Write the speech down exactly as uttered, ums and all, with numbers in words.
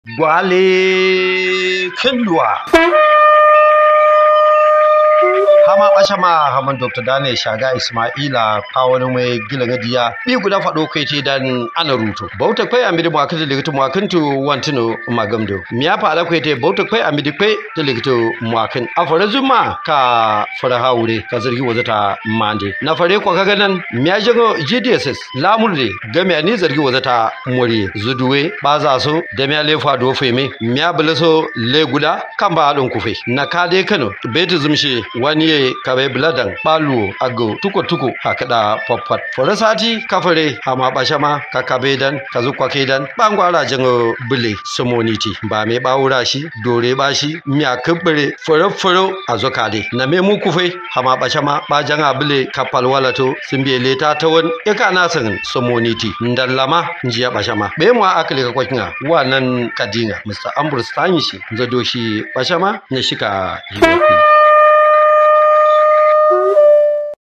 Gwale Kinduwa. Hama Bashama Haman Doctor Dane Shaga Ismaila Pawani mai gila gadiya bi guda fado kai te dan ana ruto bauta kai amidi mu akata ligito mu akantu wantino magamdo miya fa ala kai te bauta kai amidi kai te ligito mu akan afara zuma ka fara haure ka zargi wazata mande na fare ko kaga nan miya jago G D S S lamurde game ani zargi wazata mori zuduwe baza so da miya lefa do feme miya bulaso le guda kan ba don kufe na kade Kano betu zumshi wani kabe bladan balu ago tuko tuko hakada poppat forasati kafare hama bashama kakabe dan kazukwa kedan bangwara jango bule somoniti ba me bawura shi dore bashi miya kubbere foro foro azokade na me mu kufe hama bashama ba janga bule kapal walato simbe leta tawon eka na san somoniti ndallama njiya bashama be mu akale ka kwakinga wannan kadinga Mister Ambrose Tanyishi nzado shi bashama ne shika yiwa